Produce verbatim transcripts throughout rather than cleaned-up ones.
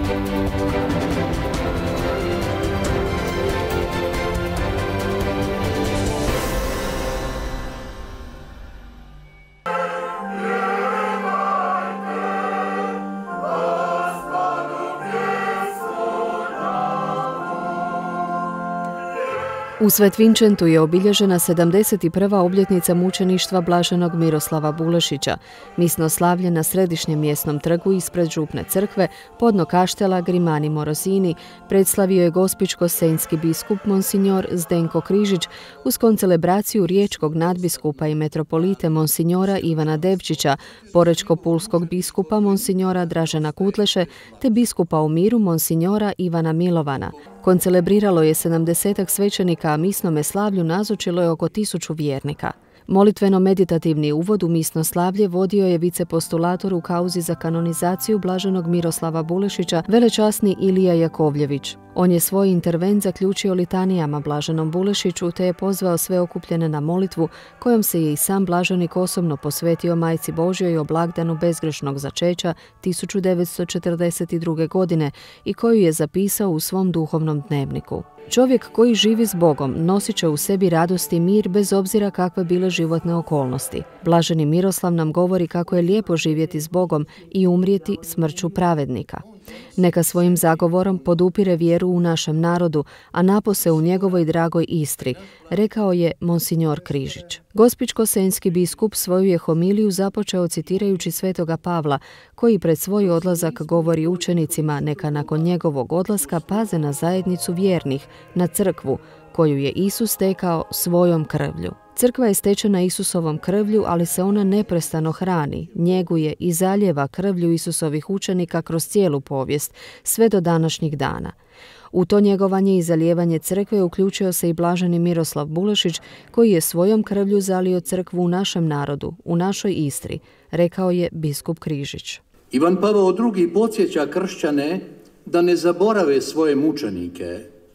U Svetvinčentu je obilježena sedamdeset prva obljetnica mučeništva blaženog Miroslava Bulešića. Misno slavlje na središnjem mjesnom trgu ispred župne crkve, podno kaštela Grimani Morosini, predslavio je gospičko-senjski biskup Monsignor Zdenko Križić uz koncelebraciju riječkog nadbiskupa i metropolite Monsignora Ivana Devčića, porečko-pulskog biskupa Monsignora Dražena Kutleše te biskupa u miru Monsignora Ivana Milovana. Koncelebriralo je sedamdesetak svećenika, a misnome slavlju nazočilo je oko tisuću vjernika. Molitveno-meditativni uvod u misno slavlje vodio je vicepostulator u kauzi za kanonizaciju blaženog Miroslava Bulešića, velečasni Ilija Jakovljević. On je svoj intervent zaključio litanijama blaženom Bulešiću te je pozvao sve okupljene na molitvu kojom se je i sam blaženik osobno posvetio Majci Božjoj o blagdanu bezgrešnog začeća tisuću devetsto četrdeset druge. godine i koju je zapisao u svom duhovnom dnevniku. Čovjek koji živi s Bogom nosit će u sebi radost i mir bez obzira kakve bile životne okolnosti. Blaženi Miroslav nam govori kako je lijepo živjeti s Bogom i umrijeti smrću pravednika. Neka svojim zagovorom podupire vjeru u našem narodu, a napose u njegovoj dragoj Istri, rekao je Monsignor Križić. Gospičko-senjski biskup svoju je homiliju započeo citirajući svetoga Pavla, koji pred svoj odlazak govori učenicima neka nakon njegovog odlaska paze na zajednicu vjernih, na crkvu, koju je Isus stekao svojom krvlju. Crkva je stečena Isusovom krvlju, ali se ona neprestano hrani, njeguje i zaljeva krvlju Isusovih učenika kroz cijelu povijest, sve do današnjih dana. U to njegovanje i zalijevanje crkve uključio se i blaženi Miroslav Bulešić, koji je svojom krvlju zalio crkvu u našem narodu, u našoj Istri, rekao je biskup Križić. Ivan Pavao drugi podsjeća kršćane da ne zaborave svoje mučenike,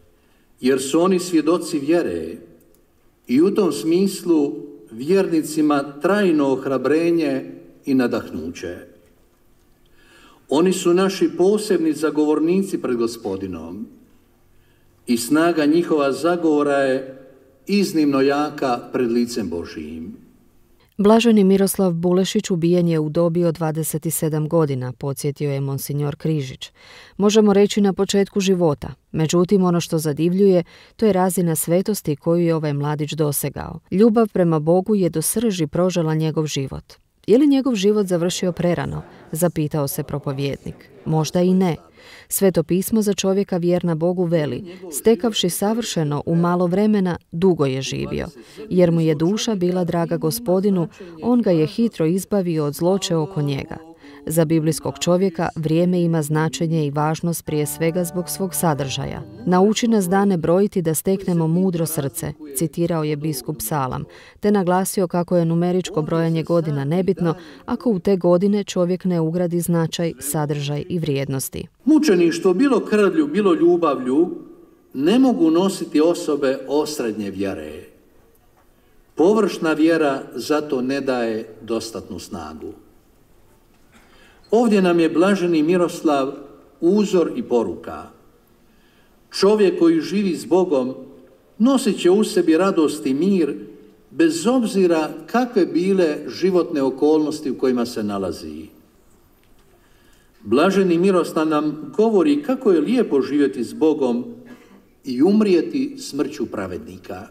jer su oni svjedoci vjere i u tom smislu vjernicima trajno ohrabrenje i nadahnuće. Oni su naši posebni zagovornici pred Gospodinom i snaga njihova zagovora je iznimno jaka pred licem Božijim. Blaženi Miroslav Bulešić ubijen je u dobi od dvadeset sedam godina, podsjetio je Monsignor Križić. Možemo reći na početku života. Međutim, ono što zadivljuje, to je razina svetosti koju je ovaj mladić dosegao. Ljubav prema Bogu je do srži prožela njegov život. Je li njegov život završio prerano? Zapitao se propovjednik. Možda i ne. Sveto pismo za čovjeka vjerna Bogu veli, stekavši savršeno u malo vremena, dugo je živio. Jer mu je duša bila draga Gospodinu, on ga je hitro izbavio od zloće oko njega. Za biblijskog čovjeka vrijeme ima značenje i važnost prije svega zbog svog sadržaja. Nauči nas dane brojiti da steknemo mudro srce, citirao je biskup Salam, te naglasio kako je numeričko brojanje godina nebitno ako u te godine čovjek ne ugradi značaj, sadržaj i vrijednosti. Mučeništvo, bilo krvlju, bilo ljubavlju, ne mogu nositi osobe osrednje vjere. Površna vjera zato ne daje dostatnu snagu. Ovdje nam je blaženi Miroslav uzor i poruka. Čovjek koji živi s Bogom nosit će u sebi radost i mir bez obzira kakve bile životne okolnosti u kojima se nalazi. Blaženi Miroslav nam govori kako je lijepo živjeti s Bogom i umrijeti smrću pravednika.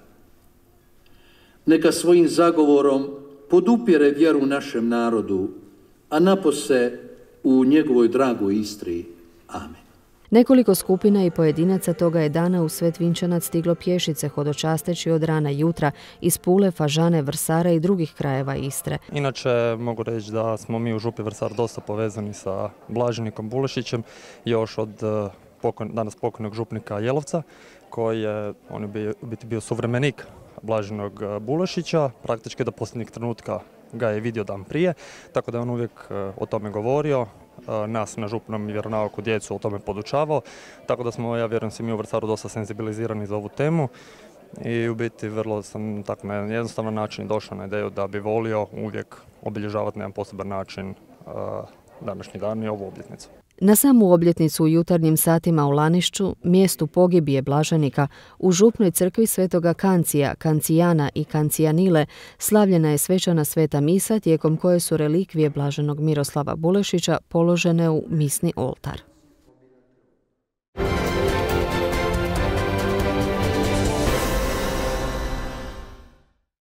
Neka svojim zagovorom podupire vjeru našem narodu, a napose u njegovoj dragoj Istri. Amen. Nekoliko skupina i pojedinaca toga je dana u Svetvinčanac stiglo pješice hodočasteći od rana jutra iz Pule, Fažane, Vrsara i drugih krajeva Istre. Inače mogu reći da smo mi u župi Vrsar dosta povezani sa blaženikom Bulešićem još od pokoj, danas pokojnog župnika Jelovca, koji je, on je bio, biti bio suvremenik blaženog Bulešića, praktički do posljednjeg trenutka ga je vidio dan prije, tako da je on uvijek o tome govorio, nas na župnom vjeronauku djecu o tome podučavao, tako da smo, ja vjerujem, svi mi u Vrsaru dosta senzibilizirani za ovu temu i u biti vrlo sam tako na jedan jednostavan način došao na ideju da bi volio uvijek obilježavati na jedan poseban način današnji dan i ovu obljetnicu. Na samu obljetnicu u jutarnjim satima u Lanišću, mjestu pogibije blaženika, u župnoj crkvi svetoga Kancija, Kancijana i Kancijanile slavljena je svečana sveta misa tijekom koje su relikvije blaženog Miroslava Bulešića položene u misni oltar.